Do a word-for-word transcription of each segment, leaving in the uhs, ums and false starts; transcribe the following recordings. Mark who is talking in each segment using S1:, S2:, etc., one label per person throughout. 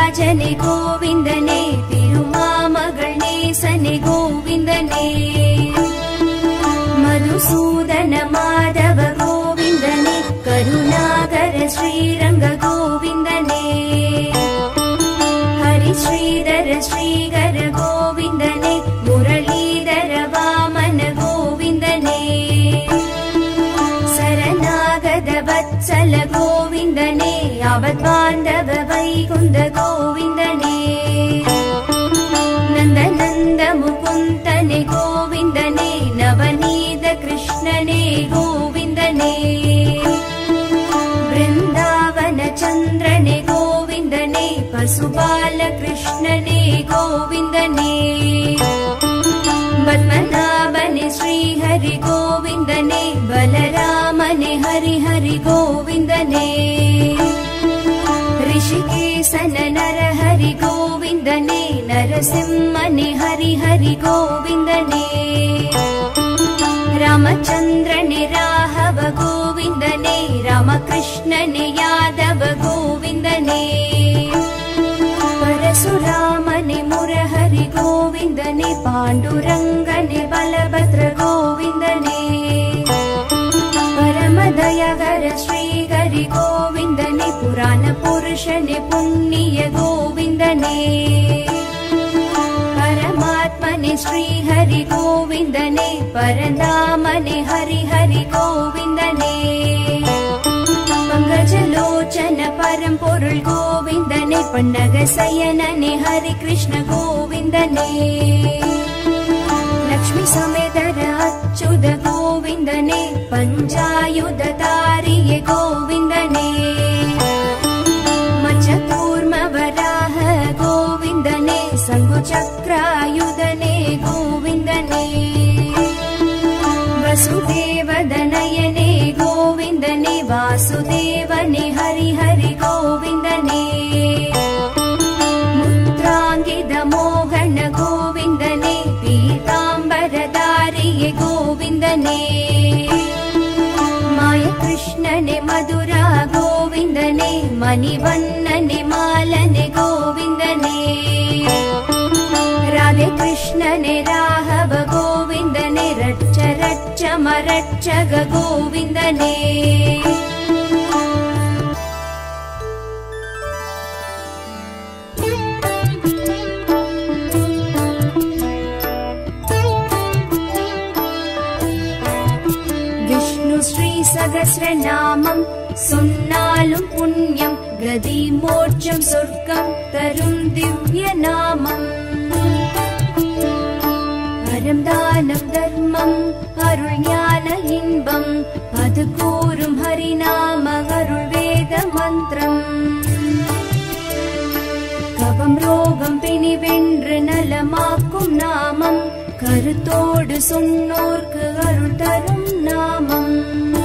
S1: ராஜனே கோவிந்தனே, திருமாமகள் நேசனே கோவிந்தனே, மதுசூதன மாதவ கோவிந்தனே, கருணாகர ஸ்ரீரங்க கோவிந்தனே, ஹரி ஸ்ரீதர ஸ்ரீகர கோவிந்தனே, முரளீதர வாமன கோவிந்தனே, சரணாகத வத்சல கோவிந்தனே, அவத்வாந்தவ வைகுந்த கோவிந்தனே, நந்த நந்த முகுந்தனே கோவிந்தனே, நவநீத கிருஷ்ணனே கோவிந்தனே, பிருந்தாவன சந்திரனே கோவிந்தனே, பசுபால கிருஷ்ணனே கோவிந்தனே, பத்மநாபனே ஸ்ரீஹரி கோவிந்தனே, பலராமனே ஹரி ஹரி கோவிந்தனே, ரிஷிகேசன நரஹரி கோவிந்தனே, நரசிம்மனே ஹரி ஹரி கோவிந்தனே, ராமச்சந்திரனே ராഘவ கோவிந்தனே, ராமகிருஷ்ணனே யாதவ கோவிந்தனே, பரசுராமனே முரஹரி கோவிந்தனே, பாண்டுரங்கனே பலபத்ர கோவிந்தனே, பரமதயகர ஸ்ரீஹரி கோவிந்தனே, புராண புருஷனே புண்ணிய கோவிந்தனே, பரமாத்மனே ஸ்ரீஹரி கோவிந்தனே, பரந்தாமனே ஹரி ஹரி கோவிந்தனே, பங்கஜலோச்சன பரம்பொருள் கோவிந்தனே, பன்னக சயனனே ஹரி கிருஷ்ண கோவிந்தனே, லக்ஷ்மி சமேதர அச்சுத கோவிந்தனே, பஞ்சாயுத தாரியே கோவிந்தனே, மச்சகூர்ம வராஹ கோவிந்தனே, சங்கு சக்ராயுதனே கோவிந்தனே, வசுதேவதனயனே கோவிந்தனே, வாசுதேவனே ஹரி ஹரி கோவிந்தனே, முத்ராங்கித மோகன கோவிந்தனே, பீதாம்பரதாரியே கோவிந்தனே, மாய கிருஷ்ணனே மதுரா கோவிந்தனே, மணிவண்ணனே மாலனே கோவிந்தனே, ராதே கிருஷ்ணனே ராഘவ கோவிந்தனே, ரட்ச ரட்ச மரட்சக கோவிந்தனே, விஷ்ணு ஸ்ரீ சகஸ்ரநாமம் சொன்னாலும் புண்ணியம், கதி மோட்சம் சொர்க்கம் தரும் திவ்ய நாமம், அறம் தானம் தர்மம் அருள் ஞான இன்பம், அது கூறும் ஹரிநாம அருள் வேத மந்திரம், கவம் ரோகம் பிணி வென்று நலமாக்கும் நாமம், கருத்தோடு சொன்னோர்க்கு அருள் தரும் நாமம்,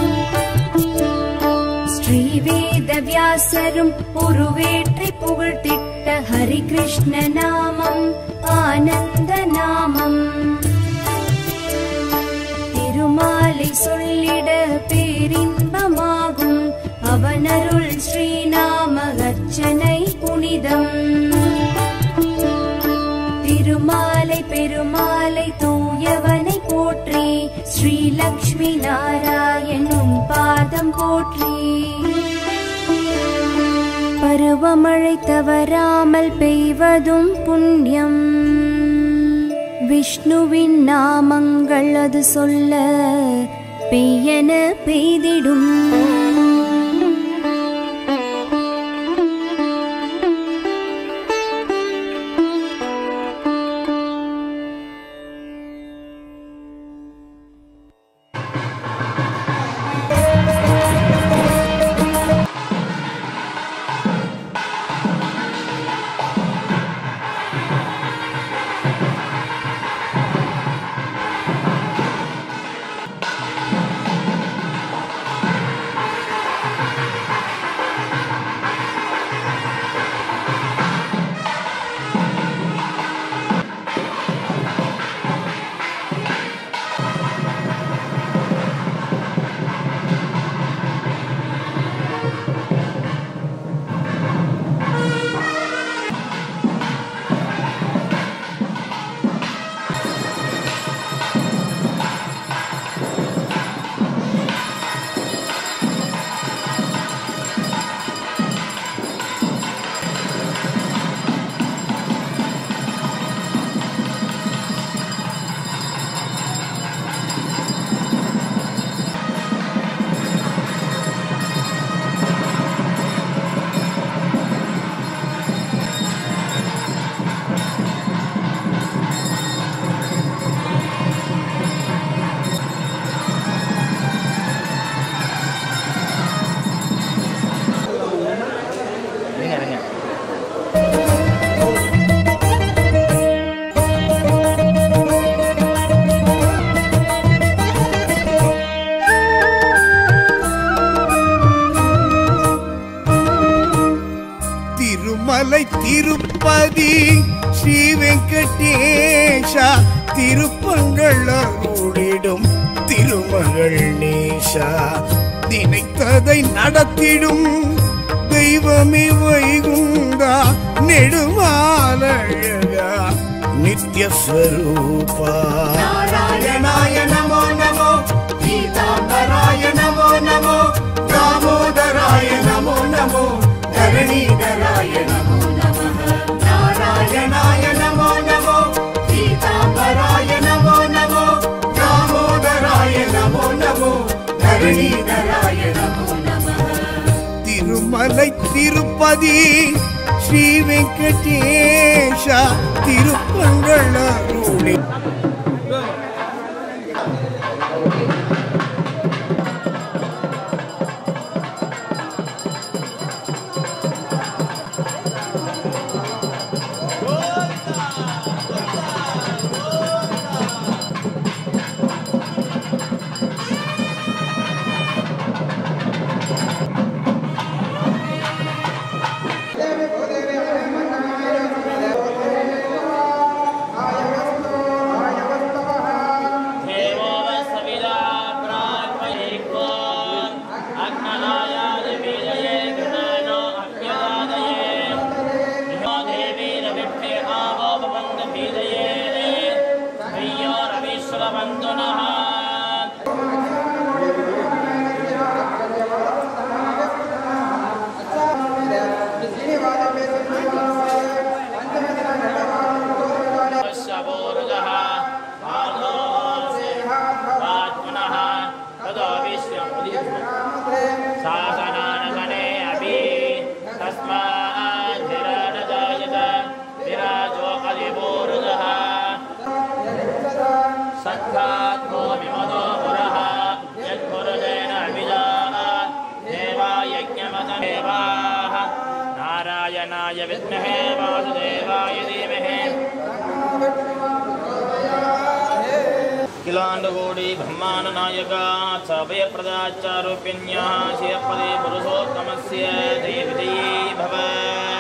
S1: ஸ்ரீவேத வியாசரும் உருவேற்றி புகழ்த்திட்ட ஹரி கிருஷ்ண நாமம் ஆனந்த நாமம், திருமாலை சொல்லிட பேரின்பமாகும், அவனருள் ஸ்ரீநாம அர்ச்சனை புனிதம், திருமாலை பெருமாலை தூயவனை போற்றி, ஸ்ரீ லக்ஷ்மி நாராயணும் பாதம் போற்றி, பருவமழை தவறாமல் பெய்வதும் புண்ணியம், விஷ்ணுவின் நாமங்கள் அது சொல்ல பெய்யென பெய்திடும்,
S2: திருமலை திருப்பதி ஸ்ரீ வெங்கடேஷா திருப்பங்கள் அருளிடும் திருமகள் நேஷா நினைத்ததை நடத்திடும் தெய்வமே வைகுந்தா நெடுமாலழகா நித்யஸ்வரூபா நாராயணாய நமோ நமோ பீதாம்பராய நமோ நமோ தாமோதராய நமோ நமோ தரணீதராய நமோ நமः நாராயணாய நமோ நமோ பீதாம்பராய நமோ நமோ தாமோதராய நமோ நமோ தரணீதராய நமோ நமः திருமலை திருப்பதி ஸ்ரீ வெங்கடேஷா திருப்பங்கள் அருளி नारायणाय विद्महे वासुदेवाय धीमहि किलाण्डकोटि ब्रह्माण्ड नायका अभयप्रदाचारूपिण्या श्रियपदे पुरुषोत्तमस्य जय विजयी भव।